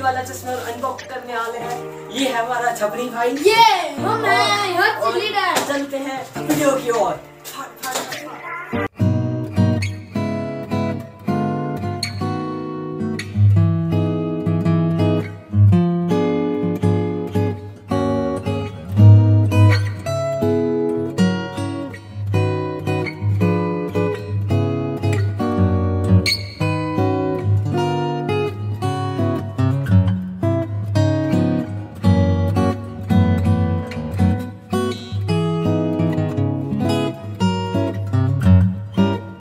वाला चश्मा अनबॉक्स करने वाले हैं। ये है हमारा छपरी भाई, ये हम हैं, चलते हैं वीडियो की ओर।